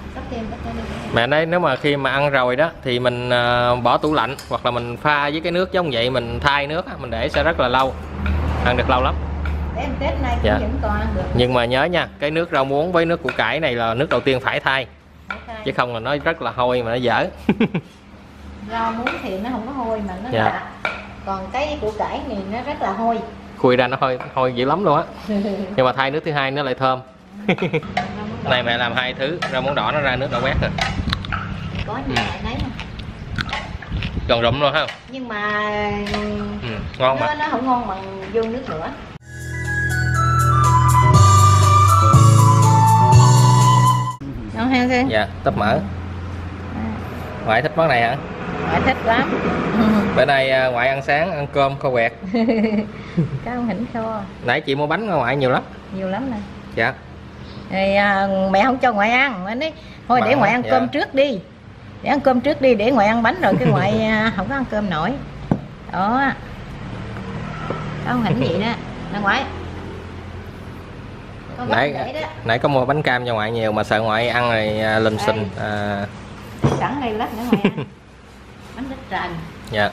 Mẹ nói nếu mà khi mà ăn rồi đó thì mình bỏ tủ lạnh hoặc là mình pha với cái nước giống vậy, mình thay nước mình để sẽ rất là lâu, ăn được lâu lắm. Tết này dạ. vẫn còn ăn được. Nhưng mà nhớ nha, cái nước rau muống với nước củ cải này là nước đầu tiên phải thay. Chứ không là nó rất là hôi mà nó dở. Rau muống thì nó không có hôi mà nó lạ. Còn cái củ cải này nó rất là hôi. Khui ra nó hôi dữ lắm luôn á. Nhưng mà thay nước thứ hai nó lại thơm. Này mẹ làm hai thứ, rau muống đỏ nó ra nước đỏ quét rồi. Có như vậy đấy mà. Còn rụm luôn ha. Nhưng mà ngon mà. Nó không ngon bằng vô nước nữa. Ngon ha Sơn? Dạ, tấp mỡ. Ngoại thích món này hả? Ngoại thích lắm. Bữa nay ngoại ăn sáng ăn cơm kho quẹt. Cá hỉnh kho. Nãy chị mua bánh ngoại nhiều lắm. Nhiều lắm nè. Dạ. Thì mẹ không cho ngoại ăn, anh ấy thôi để ngoại ăn cơm trước đi. Để ăn cơm trước đi để ngoại ăn bánh rồi cái ngoại không có ăn cơm nổi. Đó. Không hỉnh vậy đó. Nè ngoại. Nãy có mua bánh cam cho ngoại nhiều mà sợ ngoại ăn rồi lùm xùm. Sẵn đây lát nữa ngoại ăn. Bánh ít trần. Dạ.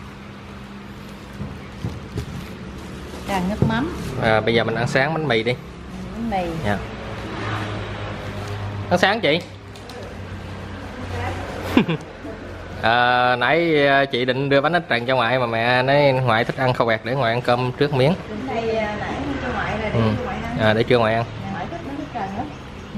Trần nước mắm. Bây giờ mình ăn sáng bánh mì đi. Bánh mì. Dạ. Ăn sáng chị. Nãy chị định đưa bánh ít trần cho ngoại mà mẹ nói ngoại thích ăn kho quẹt để ngoại ăn cơm trước miếng. Đây nãy cho ngoại là để cho ngoại ăn. Để chưa ngoại ăn. Ngoại thích bánh ít trần đó.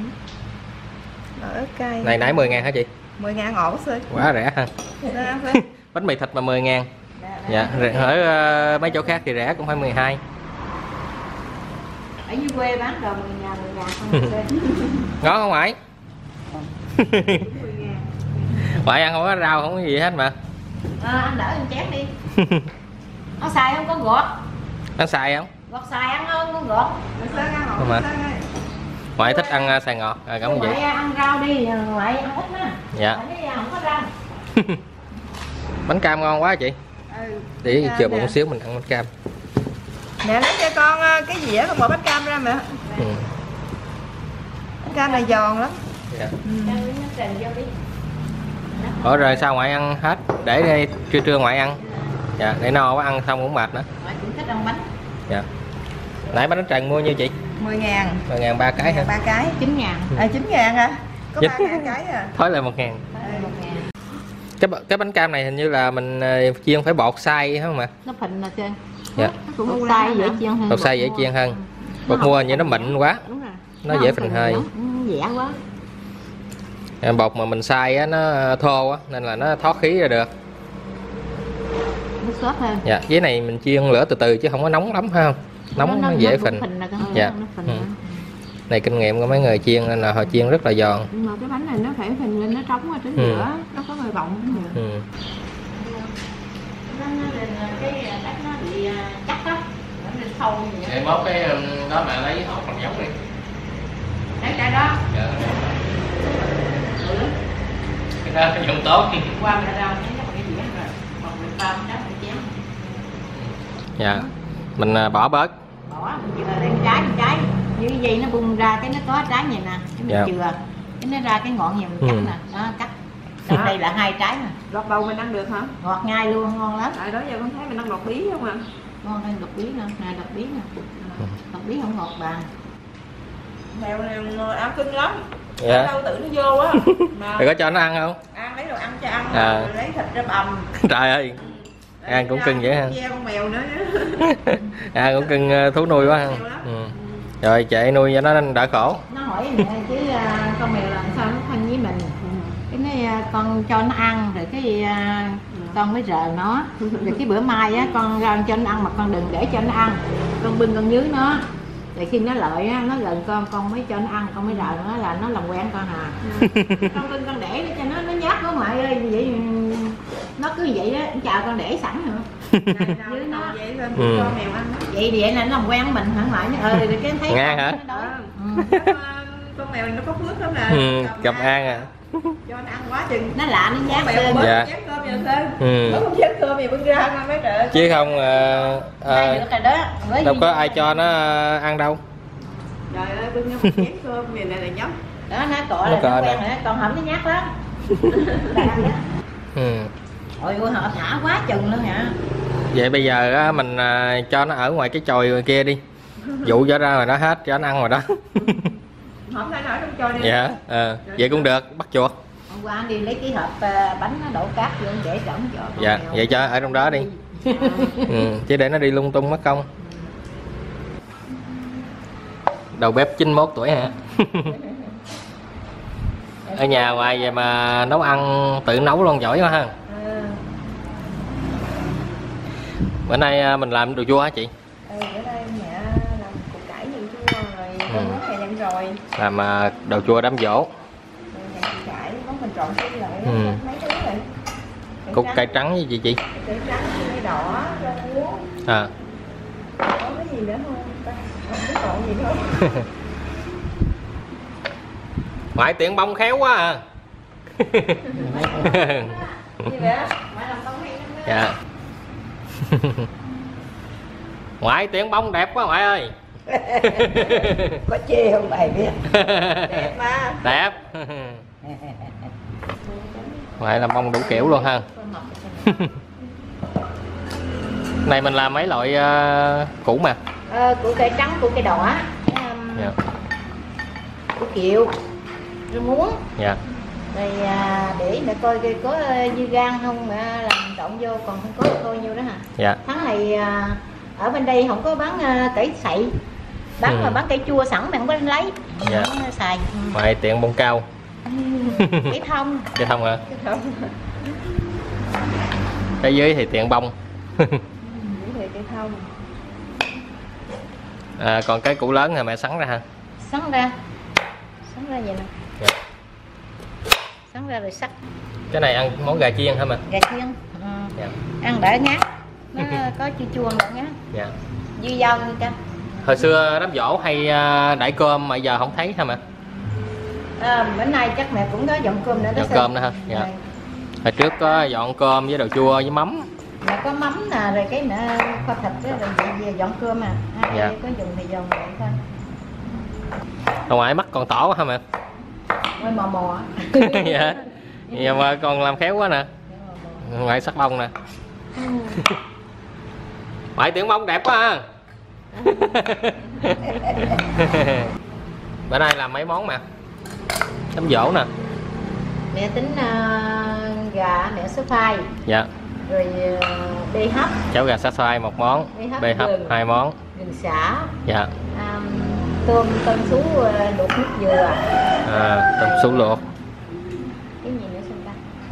Ớt cay. Này nãy 10.000 hả chị? 10.000 ngọt quá xơi. Quá rẻ ha. Bánh mì thịt mà 10.000. Dạ, ở mấy chỗ khác thì rẻ cũng phải 12. Ở dưới quê bán đồ 10.000 không xơi. Ngon không ngoại? Ngoại ăn không có rau không có gì hết mà. Anh đỡ anh chén đi. Nó xài không có gọt. Nó xài không? Gọt xài ăn không có gọt. Không mà. Ngoại thích ăn xài ngọt. Cảm ơn chị. Ngoại ăn rau đi, ngoại ăn ít á. Dạ. Không có rau. Bánh cam ngon quá chị. Để chờ bụng xíu mình ăn bánh cam. Mẹ lấy cho con cái dĩa con bỏ bánh cam ra mẹ. Bánh cam này giòn lắm. Dạ. Ủa rồi sao ngoại ăn hết? Để đây trưa ngoại ăn. Dạ, để no quá ăn xong cũng mệt nữa. Ngoại cũng thích ăn bánh. Dạ. Nãy bánh trần mua nhiêu chị? 10.000. 10.000 3 cái hả? 3 cái. 9.000. 9.000 hả? Có 3.000 cái à. Thối lại 1.000. Cái bánh cam này hình như là mình chiên phải bột xay không ạ? Nó phình là trơn. Dạ. Bột xay dễ chiên hơn. Bột xay dễ chiên hơn. Bột mua như nó mịn quá. Đúng rồi. Nó dễ phình hơi. Dẻ quá. Bột mà mình xay á, nó thô á nên là nó thoát khí ra được. Nó xốp hơn. Dạ, với này mình chiên lửa từ từ chứ không có nóng lắm phải không? Nóng nó dễ phình. Dạ. Này kinh nghiệm của mấy người chiên nên là họ chiên rất là giòn. Nhưng mà cái bánh này nó phải phình lên, nó trống ở trên giữa, nó có hơi bọng cũng được. Cái đất nó bị chắc á, nó lên sâu như vậy. Để mốt cái đó mẹ lấy hộp bằng giống đi. Đấy cái đó. Dạ. Cái đó dùng tốt. Qua bên rau nhé, nó cái dĩa rồi. Còn mình bao đó mình chén. Dạ. Mình bỏ bớt. Bỏ mình chừa lên trái. Như cái dây nó bung ra cái nó có trái này nè, cái mình chừa. Cái nó ra cái ngọn này mình cắt nè, đó cắt. Còn đây là 2 trái nè. Lọt đầu mình ăn được hả? Ngọt ngay luôn, ngon lắm. Tại đó giờ con thấy mình ăn lọt bí không à? Ngon hơn lọt bí nè, lọt bí nè. Lọt bí không ngọt bằng. Mèo này áo cưng lắm. Dạ. Đâu tự nó vô á. Rồi có cho nó ăn không? Ăn lấy đồ ăn cho ăn, rồi lấy thịt ra bầm. Trời ơi. Ăn cũng cưng vậy ha. Con mèo nữa. Cũng cưng thú nuôi quá ha. Rồi chạy nuôi cho nó đỡ khổ. Nó hỏi mẹ chứ con mèo làm sao nó thân với mình. Cái nói con cho nó ăn rồi cái con mới rờ nó. Rồi cái bữa mai á con ra cho nó ăn mà con đừng để cho nó ăn. Con bưng con dưới nó. Rồi khi nó lợi á, nó gần con mới cho nó ăn, con mới rờ nó là nó làm quen con à. Con bưng con để cho nó nhát quá ngoại ơi, vậy nó cứ vậy đó, chào con để sẵn nữa. Dưới nó vậy thôi cho mèo ăn đó. Vậy nó làm quen mình hả ngoại nó rồi cái thấy ngang hả? Con mèo nó có phước lắm nè. Cầm an à. Cho nó ăn quá chừng nó lạ nó nhát mèo bớt dạ. chén cơm vậy Sơn. Bớt chén cơm mèo bưng ra mà mấy trời. Chứ không đâu có ai cho nó ăn đâu. Trời ơi bưng ra một chén cơm mèo này là nhóc. đó nó cọ là nó quen rồi, còn hổng nó nhát lắm. Ôi ôi họ thả quá chừng luôn hả. Vậy bây giờ á, mình cho nó ở ngoài cái chòi ngoài kia đi, dụ cho ra rồi nó hết cho nó ăn rồi đó. Không phải nói trong chòi đi. Dạ, vậy cũng được, bắt chuột. Hôm qua anh đi lấy cái hộp bánh nó đổ cát vô để trỏng cho. Dạ, vậy cho ở trong đó đi. Chứ để nó đi lung tung mất công. Đầu bếp 91 tuổi hả? Ở nhà ngoài vậy mà nấu ăn tự nấu luôn, giỏi quá ha. Bữa nay mình làm đồ chua hả chị? Bữa nay mẹ làm củ cải nhân chua rồi con món gà dặn rồi. Làm đồ chua đám dỗ. Củ cải món mình trộn với lại mấy thứ rồi. Củ cải trắng với chị? Củ trắng, củ đỏ, rau muống. À. Có cái gì nữa không? Không biết còn gì nữa. Ngoại tiện bông khéo quá à. Gì vậy? Dạ. Ngoại tiện bông đẹp quá ngoại ơi. Có chê không bài biết. Đẹp mà. Đẹp. Ngoại làm bông đủ kiểu luôn ha. Này mình làm mấy loại củ mà. Củ cải trắng, củ cải đỏ, Dạ. củ kiệu, rau muống. Dạ. Rồi để coi có dư gan không làm trộn vô, còn không có thì thôi nhiêu đó hả. Dạ. Tháng này ở bên đây không có bán cải sậy, bán mà bán cải chua sẵn mà không có lấy. Dạ. Không xài. Ngoại tiện bông cao. Cải thông. Cái thông hả? Cái dưới thì tiện bông. Cái thông. Còn cái củ lớn thì mẹ sắn ra ha. Sắn ra vậy nè. Dạ. Sắn ra rồi sắc. Cái này ăn món gà chiên hả mẹ? Gà chiên. Dạ. Ăn đỡ ngán, nó có chua chua đỡ ngán. Dạ. Dư dâu như cha. Hồi xưa đám giỗ hay đãi cơm mà giờ không thấy hả mẹ? Bữa nay chắc mẹ cũng có dọn cơm nữa đó. Dọn cơm nữa hả? Dạ. Hồi trước có dọn cơm với đồ chua với mắm. Mẹ có mắm nè, rồi cái nữa kho thịt đó, rồi về dọn cơm à. Ai Dạ. có dùng thì dùng vậy thôi. Ở ngoài mắt còn tỏ quá hả mẹ? Ngoài mò mò. Dạ. Giờ mà còn làm khéo quá nè. Ngoại sắc bông nè. Ngoại tiễn bông đẹp quá ha. Bữa nay làm mấy món mà? Đám giỗ nè. Mẹ tính gà mẹ số phai. Dạ. Rồi bê hấp. Cháo gà xá xoay một món, bê hấp 2 món. Gừng xả. Dạ. Tôm sú luộc nước dừa. Tôm sú luộc. Cái gì nữa xem ta?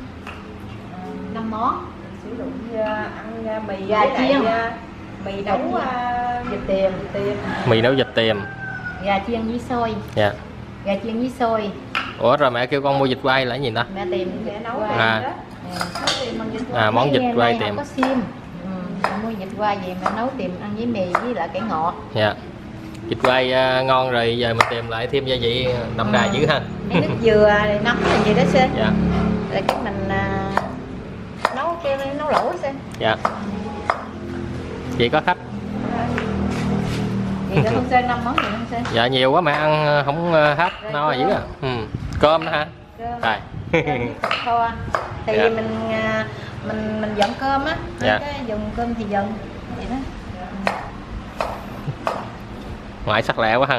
5 món. Sử dụng ăn mì gà chiên. Mì nấu vịt tiềm. Mì nấu vịt tiềm. Gà chiên với xôi. Dạ. Gà chiên với xôi. Ủa rồi mẹ kêu con mua vịt quay là cái gì ta? Mẹ tìm mẹ nấu quay. Món vịt quay tiềm. Có xiêm. Mua vịt quay gì mẹ nấu tiềm ăn với mì với lại cải ngọt. Dạ. Vịt quay ngon rồi giờ mình tìm lại thêm gia vị đậm đà dữ ha. Cái nước dừa rồi nấm là gì đó xem. Dạ. Rồi cái mình nấu lẩu xem. Dạ. Chị có khách. Vậy được không Sơn, 5 món gì không Sơn? Dạ nhiều quá mẹ ăn không hết, no dữ à. Cơm nữa hả? Rồi. Kho. Thì Dạ. mình dọn cơm á, dạ. cái dùng cơm thì dần vậy đó. Ngoại sắc lẹ quá ha.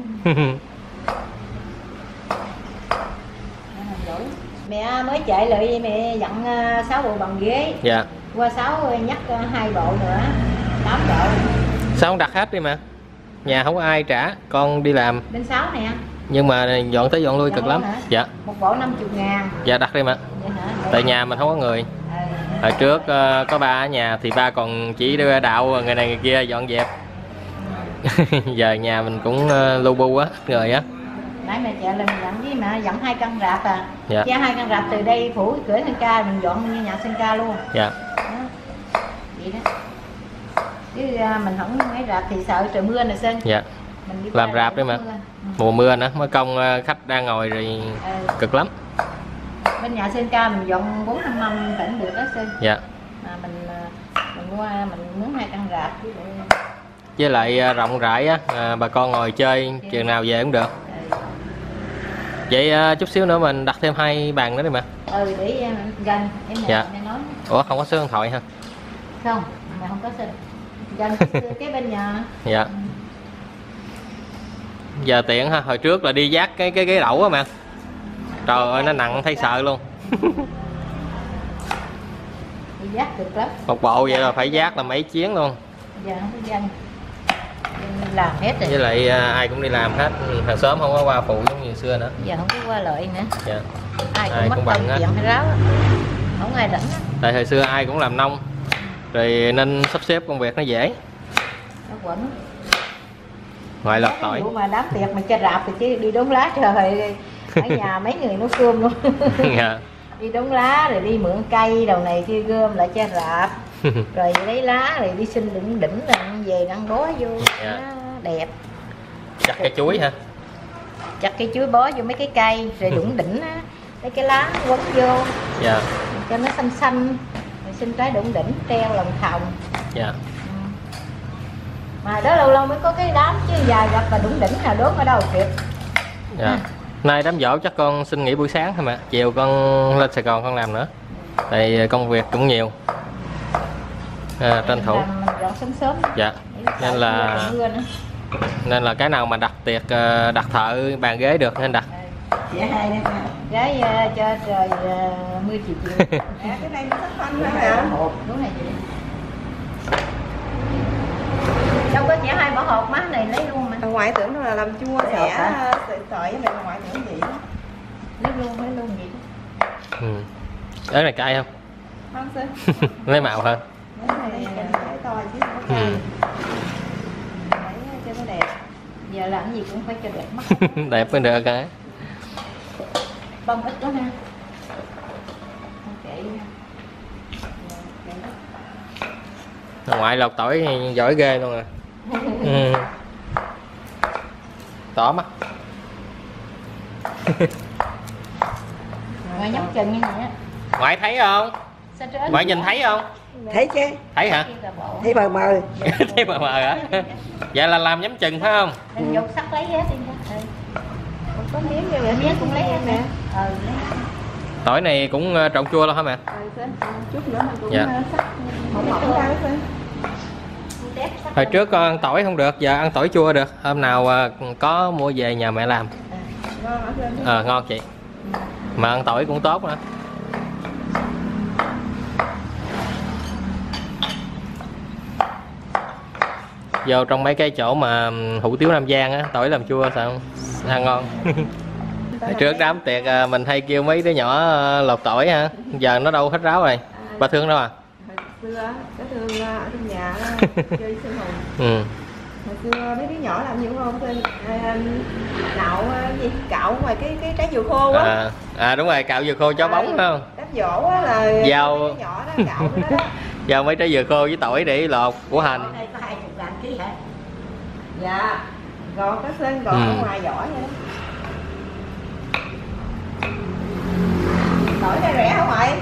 Mẹ mới chạy lại mẹ dặn 6 bộ bằng ghế. Dạ. Qua 6 nhắc 2 bộ nữa, 8 bộ. Sao không đặt hết đi mà? Nhà không có ai trả, con đi làm. Bên 6 nè. Nhưng mà dọn tới dọn lui cực lắm. Hả? Dạ. Một bộ 50.000. Dạ đặt đi mà. Vậy hả? Tại nhà mình không có người. Hồi trước có ba ở nhà thì ba còn chỉ đưa đạo người này người kia dọn dẹp. Giờ nhà mình cũng lu bu á, người á. Nãy mẹ chạy lên dặn với mẹ dặn 2 căn rạp à. Dạ. Che 2 căn rạp từ đây phủ cửa Sơn Ca mình dọn như nhà Sơn Ca luôn. Dạ. Đó. Vậy đó. Chứ mình không mấy rạp thì sợ trời mưa nè Sơn. Dạ. Mình đi Làm rạp đi mà. Mùa mưa nữa mới công khách đang ngồi rồi cực lắm. Bên nhà Sơn Ca mình dọn 4-5 năm vẫn được đó Sơn. Dạ. Mà mình mua mình mướn 2 căn rạp. Với lại rộng rãi á, bà con ngồi chơi chừng nào về cũng được. Vậy chút xíu nữa mình đặt thêm 2 bàn nữa đi mà. Để gần em Dạ. mẹ nói. Ủa không có số điện thoại ha? Không, mẹ không có xin. Gần cái bên nhà. Dạ. Giờ tiện ha, hồi trước là đi vác cái ghế đẩu á mà. Trời ơi nó nặng thấy sợ luôn. Đi vác được lắm. Một bộ vậy là phải vác là mấy chuyến luôn. Giờ không có dân. Dân làm hết rồi. Với lại ai cũng đi làm hết, hàng xóm không có qua phụ giống như xưa nữa. Giờ không có qua lợi nữa. Dạ. Ai Ai cũng cũng mất bằng công hết. chuyện hay ráo. Không ai rảnh á. Tại hồi xưa ai cũng làm nông, rồi nên sắp xếp công việc nó dễ. Nó quẩn. Ngoài lọc tỏi. Ủa mà đám tiệc mà cho rạp thì chứ đi đốn lá trời. Ở nhà mấy người nấu cơm luôn. Dạ. Đi đốn lá rồi đi mượn cây đầu này kia gom lại cho rạp. Rồi lấy lá rồi đi xin đỉnh đỉnh là về ăn bó vô. Dạ. Nó đẹp. Chặt cây chuối ha. Chặt cây chuối bó vô mấy cái cây rồi đụng đỉnh á, lấy cái lá quấn vô Dạ. cho nó xanh xanh, rồi xin trái đụng đỉnh treo lòng thòng. Dạ. Mà đó lâu lâu mới có cái đám chứ dài gặp và đụng đỉnh nào đốt ở đâu kịp. Dạ. Nay đám giỗ chắc con xin nghỉ buổi sáng thôi mà, chiều con lên Sài Gòn con làm nữa. Tại công việc cũng nhiều. Tranh thủ. Làm dọn sớm sớm. Dạ. Nên là cái nào mà đặt tiệc đặt thợ bàn ghế được nên đặt. Dạ hai đây gái cho trời mưa chiều chiều. Cái này nó sắp xanh hả? Đúng này chị. Đâu có chẻ hai bỏ hộp má này lấy luôn mà. Bà ngoại tưởng nó là làm chua sẽ sợi với bà ngoại tưởng gì đó. Lấy luôn vậy. Ừ. Ớt này cay không? Không xin. Lấy màu hơn. Cái này phải to chứ không có cay. Phải cho nó đẹp. Giờ làm gì cũng phải cho đẹp mắt. Đẹp mới được hả? Bông ít quá ha. Ngoại lọc tỏi giỏi ghê luôn à. Ừ. Tỏ mắt. Ngoại nhắm chừng như vậy á. Ngoại thấy không? Ngoại nhìn thấy không? Thấy chứ, Thấy hả? thấy mờ mờ. Thấy mờ mờ hả? Vậy là làm nhắm chừng phải không? Mình dột sắt lấy hết đi nha. Có miếng như vậy Miếng cũng lấy hết nè. Lấy. Tỏi này cũng trộn chua lắm hả mẹ? Chút nữa mình cũng Dạ. sắc mỏng mỏng ra đó. Hồi trước con ăn tỏi không được, giờ ăn tỏi chua được. Hôm nào có mua về nhà mẹ làm. Ngon hả Sơn? Ngon chị. Mà ăn tỏi cũng tốt nữa. Vô trong mấy cái chỗ mà hủ tiếu Nam Giang á, tỏi làm chua sao không? Ăn ngon. Hồi trước đám tiệc mình hay kêu mấy đứa nhỏ lột tỏi ha. Giờ nó đâu hết ráo rồi. Bà Thương đâu à? Hồi xưa cái Thương ở trong nhà đó, chơi sinh hùng. Ừ. Hồi xưa mấy đứa nhỏ làm gì cũng không Sơn? Nạo gì cạo ngoài cái trái dừa khô á. Đúng rồi, cạo dừa khô chó bóng phải không? Đám dỗ á là Dao. mấy đứa nhỏ đó cạo cái đó đó. Giao mấy trái dừa khô với tỏi để lột của hành. Đây có 20 gram ký hả? Dạ. Gọt cái Sơn gọt ở ngoài vỏ vậy đó. Tỏi này rẻ không ngoại?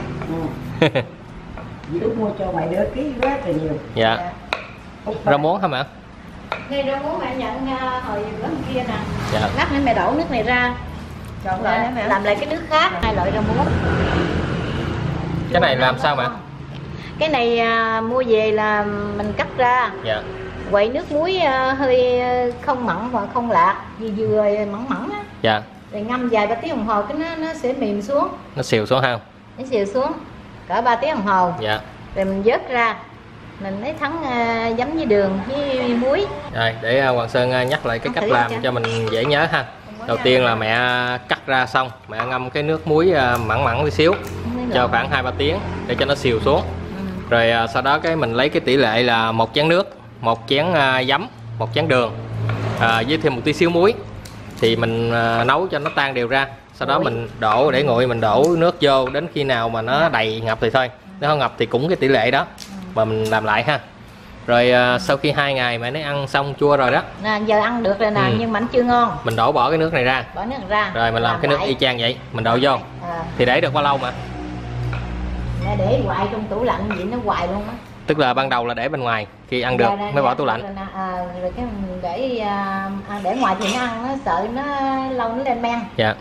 Dì Út mua cho mày đứa ký rất là nhiều. Dạ. Rau muống hả mẹ? Đây rau muống mẹ nhận hồi bữa hôm kia nè. Dạ. Lát nữa mẹ đổ nước này ra. Trộn lại hả mẹ? Làm lại cái nước khác, hai loại rau muống. Cái này làm sao mẹ? Cái này mua về là mình cắt ra, Dạ. quậy nước muối hơi không mặn và không lạc, vừa mặn mặn á. Dạ. Rồi ngâm vài 3 tiếng đồng hồ cái nó sẽ mềm xuống, Nó xìu xuống ha. nó xìu xuống cỡ 3 tiếng đồng hồ. Dạ. Rồi mình vớt ra, mình lấy thắng giấm với đường với muối. Rồi để Hoàng Sơn nhắc lại cái Ăn cách thử làm cho. cho mình dễ nhớ ha. Đầu tiên là mẹ cắt ra xong, mẹ ngâm cái nước muối mặn mặn tí xíu cho khoảng 2-3 tiếng để cho nó xìu xuống. Rồi sau đó cái mình lấy cái tỷ lệ là 1 chén nước, 1 chén giấm, 1 chén đường với thêm một tí xíu muối. Thì mình nấu cho nó tan đều ra. Sau đó mình đổ để nguội, mình đổ nước vô đến khi nào mà nó đầy ngập thì thôi. Nếu không ngập thì cũng cái tỷ lệ đó mà mình làm lại ha. Rồi sau khi 2 ngày mẹ nó ăn xong chua rồi đó. Nè, giờ ăn được rồi nè, nhưng mà nó chưa ngon. Mình bỏ cái nước này ra. Bỏ nước ra. Rồi mình làm cái nước lại. y chang vậy, mình đổ vô. Thì để được bao lâu mà? Mẹ để hoài trong tủ lạnh vậy nó hoài luôn á. Tức là ban đầu là để bên ngoài, khi ăn được mới bỏ tủ lạnh. Rồi cái mình để ngoài thì nó ăn nó sợ nó lâu nó lên men. Dạ.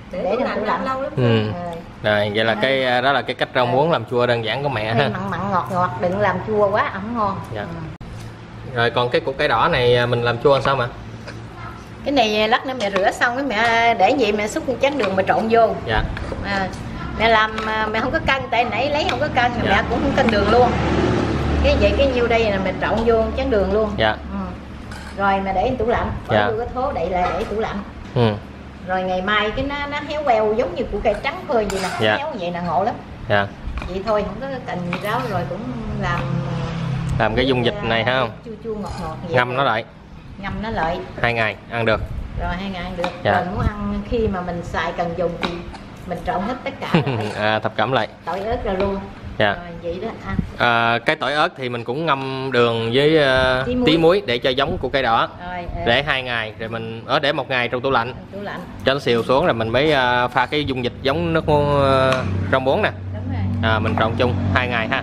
để trong tủ lạnh lâu lắm. Rồi vậy là cái đó là cái cách rau muống làm chua đơn giản của mẹ ha. Mặn mặn ngọt ngọt, đừng làm chua quá không ngon. Dạ. Rồi còn cái củ cải đỏ này mình làm chua làm sao mà? Cái này lát nữa mẹ rửa xong cái mẹ để vậy mẹ xúc một chén đường mà trộn vô. Dạ. Mẹ làm mẹ không có cân, tại nãy lấy không có cân, Dạ. mẹ cũng không cân đường luôn. Cái vậy cái nhiêu đây là mẹ trộn vô chén đường luôn. Dạ. Rồi mẹ để trong tủ lạnh, bỏ Dạ. vô cái thố đậy lại để tủ lạnh. Rồi ngày mai cái nó héo queo giống như củ cải trắng phơi vậy nè, Dạ. héo vậy là ngộ lắm. Dạ. Vậy thôi không có cần gì ráo, rồi cũng làm cái dung dịch này ha không? Chua chua ngọt ngọt vậy. Ngâm nó lại. Ngâm nó lại. 2 ngày ăn được. Rồi 2 ngày ăn được. Dạ. Rồi muốn ăn khi mà mình xài cần dùng thì mình trộn hết tất cả lại. Thập cẩm lại. Tỏi ớt ra luôn. Dạ. Rồi vậy đó ăn. Cái tỏi ớt thì mình cũng ngâm đường với tí muối để cho giống của cây đỏ. Rồi, để 2 ngày rồi mình để 1 ngày trong tủ lạnh. Tủ lạnh. Cho nó xìu xuống rồi mình mới pha cái dung dịch giống nước rau muống nè. Đúng rồi. Mình trộn chung 2 ngày ha.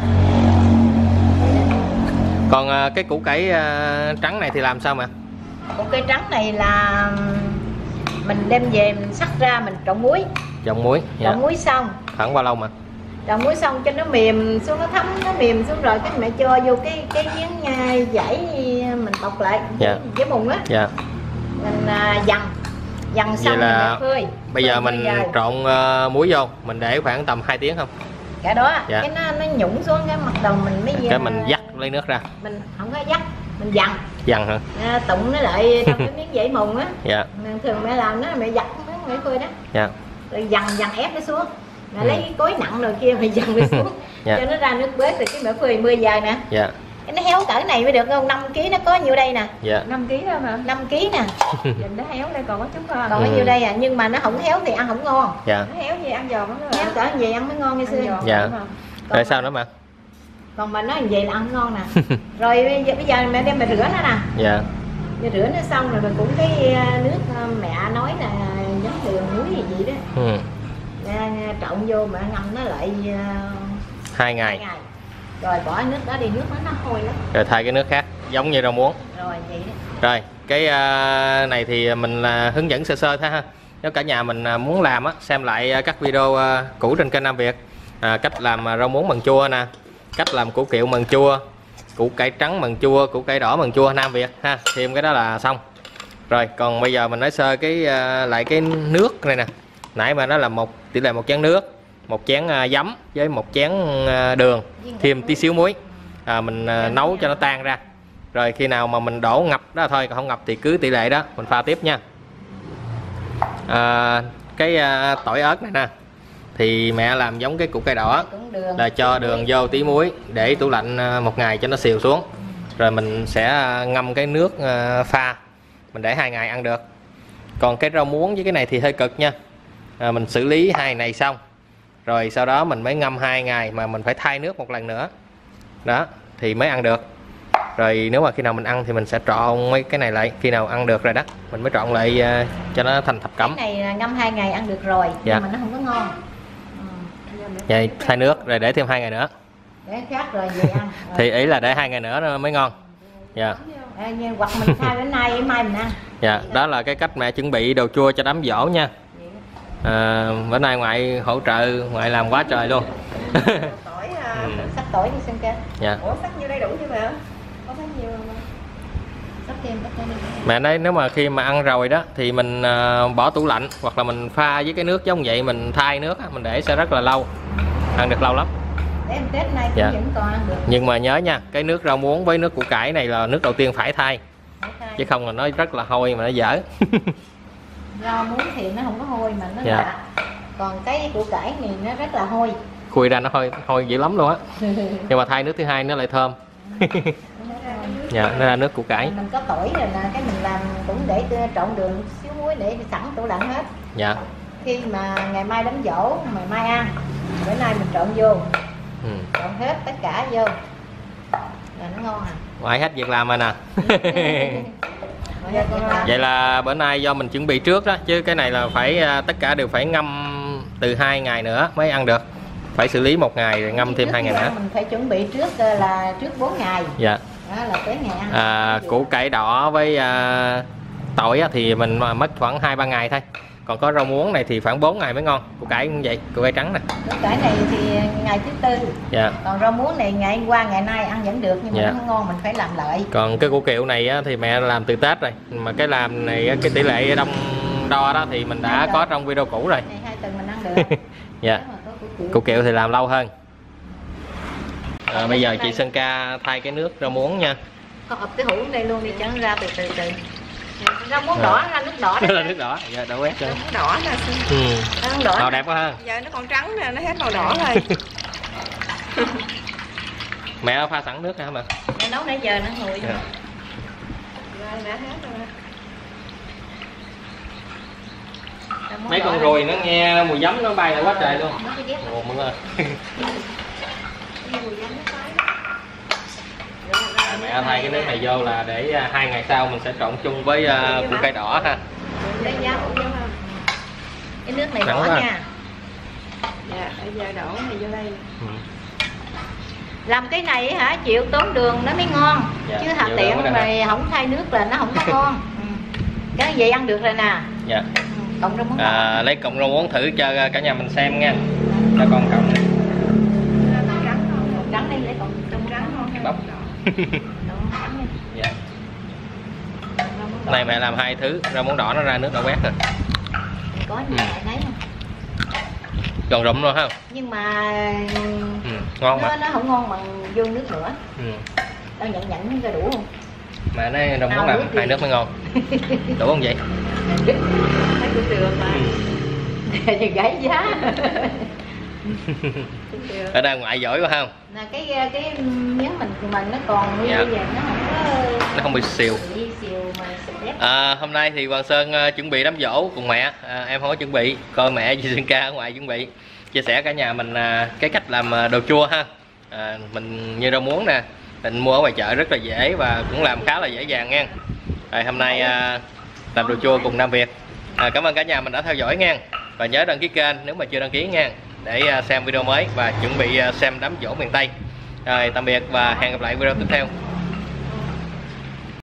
Còn cái củ cải trắng này thì làm sao mà? Củ cải trắng này là mình đem về mình sắc ra mình trộn muối. Trộn muối. Dạ. Trộn muối xong. Khoảng bao lâu mà? Trộn muối xong cho nó mềm xuống, nó thấm, nó mềm xuống rồi cái mẹ cho vô cái miếng dãy mình bọc lại. Dạ. Với mùng á. Dạ. Mình dằn xong Vậy là rồi mẹ phơi. Bây giờ Phơi mình giờ. trộn muối vô, mình để khoảng tầm 2 tiếng không? Cả đó. Dạ. Cái nó nhũng xuống cái mặt đầu mình mới Cái mình vắt lấy nước ra. Mình không có vắt, mình dằn. Dằn hả? Tụng nó lại trong cái miếng dãy mùng á. Dạ. Thường mẹ làm nó mẹ vặt mẹ phơi đó. Dạ. Rồi dằn ép nó xuống. Mẹ lấy cái cối nặng rồi kia mẹ dằn nó xuống. Dạ. Cho nó ra nước bếp rồi cái mẹ phơi 10 giờ nè. Dạ. Cái nó héo cỡ này mới được không? 5 kg nó có nhiêu đây nè. Dạ. 5 kg thôi mà. 5 kg nè. Nhìn nó héo đây còn có chút thôi. Còn có nhiêu đây à, nhưng mà nó không héo thì ăn không ngon. Dạ. Nó héo gì ăn giòn lắm đó. Héo cỡ như vậy ăn mới ngon như xưa. Dạ. Rồi sao nữa mà? Còn mà nói như vậy là ăn ngon nè. Rồi bây giờ mẹ đem mẹ rửa nó nè. Dạ. Mẹ rửa nó xong rồi mình cũng cái nước mẹ nói là giống đường muối gì vậy đó. Trộn vô mẹ ngâm nó lại 2 ngày. Rồi bỏ nước đó đi, nước nó hôi lắm. Rồi thay cái nước khác giống như rau muống. Rồi vậy đó. Rồi cái này thì mình hướng dẫn sơ sơ thôi ha. Nếu cả nhà mình muốn làm á, xem lại các video cũ trên kênh Nam Việt. Cách làm rau muống bằng chua nè, cách làm củ kiệu bằng chua, củ cải trắng bằng chua, củ cải đỏ bằng chua Nam Việt ha. Thêm cái đó là xong. Rồi còn bây giờ mình nói sơ cái lại cái nước này nè. Nãy mà nó là tỷ lệ 1 chén nước, 1 chén giấm với 1 chén đường, thêm tí xíu muối. Mình nấu cho nó tan ra. Rồi khi nào mà mình đổ ngập đó thôi, còn không ngập thì cứ tỷ lệ đó mình pha tiếp nha. Cái tỏi ớt này nè thì mẹ làm giống cái củ cải đỏ là cho đường vô tí muối để tủ lạnh 1 ngày cho nó xìu xuống. Rồi mình sẽ ngâm cái nước pha, mình để 2 ngày ăn được. Còn cái rau muống với cái này thì hơi cực nha. Mình xử lý 2 này xong rồi sau đó mình mới ngâm 2 ngày mà mình phải thay nước 1 lần nữa đó thì mới ăn được. Rồi nếu mà khi nào mình ăn thì mình sẽ trộn mấy cái này lại, khi nào ăn được rồi đó mình mới trộn lại cho nó thành thập cẩm. Cái này là ngâm 2 ngày ăn được rồi. Dạ. Nhưng mà nó không có ngon. Vậy thay nước rồi để thêm 2 ngày nữa. Để khác rồi về ăn. Thì ý là để 2 ngày nữa nó mới ngon. Dạ. Hoặc mình thay bữa nay mai mình ăn. Dạ, đó là cái cách mẹ chuẩn bị đồ chua cho đám giỗ nha. Bữa nay ngoại hỗ trợ, ngoại làm quá trời luôn. Tỏi Sắc tỏi đi xem kênh. Dạ. Ủa sắc nhiêu đây đủ chưa mà? Có sắc nhiều không? Sắc thêm tất cả. Mẹ nói nếu mà khi mà ăn rồi đó thì mình bỏ tủ lạnh hoặc là mình pha với cái nước giống vậy, mình thay nước mình để sẽ rất là lâu, ăn được lâu lắm. Để em Tết nay cũng Dạ. vẫn còn ăn được. Nhưng mà nhớ nha, cái nước rau muống với nước củ cải này là nước đầu tiên phải thay, chứ không là nó rất là hôi mà nó dở. Rau muống thì nó không có hôi mà nó Dạ. lạ. Còn cái củ cải này nó rất là hôi. Khui ra nó hôi dữ lắm luôn á. Nhưng mà thay nước thứ hai nó lại thơm. Dạ, nó ra nước củ cải. Mình có tỏi rồi nè, cái mình làm cũng để trộn đường xíu muối để sẵn tủ lạnh hết. Dạ. Khi mà ngày mai đám giỗ, ngày mai ăn, bữa nay mình trộn vô, trộn hết tất cả vô là nó ngon à. Ngoại hết việc làm rồi nè. Vậy là bữa nay do mình chuẩn bị trước đó, chứ cái này là phải tất cả đều phải ngâm từ 2 ngày nữa mới ăn được. Phải xử lý 1 ngày rồi ngâm thêm 2 ngày nữa. Mình phải chuẩn bị trước là trước 4 ngày. Dạ. Đó là tới ngày ăn. Củ cải đỏ với tỏi thì mình mất khoảng 2-3 ngày thôi. Còn có rau muống này thì khoảng 4 ngày mới ngon. Củ cải cũng vậy, củ cải trắng nè. Củ cải này thì ngày thứ tư. Dạ. Còn rau muống này ngày qua ngày nay ăn vẫn được nhưng mà Dạ. nó không ngon, mình phải làm lại. Còn cái củ kiệu này á, thì mẹ làm từ Tết rồi. Mà cái làm này cái tỷ lệ đông đo đó thì mình đã có trong video cũ rồi. Này 2 tuần mình ăn được. Dạ. Nếu mà có củ kiệu. Củ kiệu thì làm lâu hơn. Bây giờ chị Sơn Ca thay cái nước rau muống nha. Con ập cái hũ đây luôn đi cho nó ra từ từ. Rau muống đỏ ra nước đỏ Đó đó. là nước đỏ, dạ đỏ quét lên. Nó đỏ nè. Rau đỏ. Màu đẹp quá ha. Giờ nó còn trắng nè, nó hết màu đỏ rồi. Mẹ pha sẵn nước hả mà? Mẹ nấu nãy giờ nó nguội. Dạ. Rồi đã hết rồi. Rau muống Mấy đỏ con này. ruồi nó nghe mùi giấm nó bay lại quá trời luôn. Nó cái ghét. Ồ mượn ơi. Mẹ thay cái nước này vô là để 2 ngày sau mình sẽ trộn chung với củ cải đỏ ha. Lấy giá cũng giống không? Cái nước này Nắng bỏ quá. nha. Dạ, bây giờ đổ này vô đây. Ừ. Làm cái này hả chịu tốn đường nó mới ngon. Dạ, Chứ hạt chịu tiện đường mới rồi không thay nước là nó không có ngon. Cái gì ăn được rồi nè. Dạ. Cộng rau muống đỏ. Lấy cọng rau muống thử cho cả nhà mình xem nha. Cho con cộng này. Trắng không? Trắng đi lấy cộng rau muống Trắng không? Bóc. Dạ. Này mẹ làm 2 thứ, rau muống đỏ nó ra nước đỏ quét rồi. Có gì lại thấy không? Giòn rụm luôn ha. Nhưng mà Ngon mà. nó không ngon bằng vô nước nữa. Tao nhận ra đủ không? Mẹ nói rau muống làm 2 nước mới ngon. Đủ không vậy? Thấy cũng được mà. Thì gãy giá. Ở đây ngoại giỏi quá không? Là cái miếng mình nó còn nguyên Dạ. bây giờ nó không có Nó không bị xìu. bị xìu mà xịt ép. Hôm nay thì Hoàng Sơn chuẩn bị đám giỗ cùng mẹ. Em không có chuẩn bị, coi mẹ với Sơn Ca ở ngoài chuẩn bị. Chia sẻ cả nhà mình cái cách làm đồ chua ha. Mình như rau muống nè, mình mua ở ngoài chợ rất là dễ và cũng làm khá là dễ dàng nha. Rồi hôm nay làm đồ chua cùng Nam Việt. Cảm ơn cả nhà mình đã theo dõi nha. Và nhớ đăng ký kênh nếu mà chưa đăng ký nha, để xem video mới và chuẩn bị xem đám giỗ miền Tây. Rồi tạm biệt và hẹn gặp lại video tiếp theo.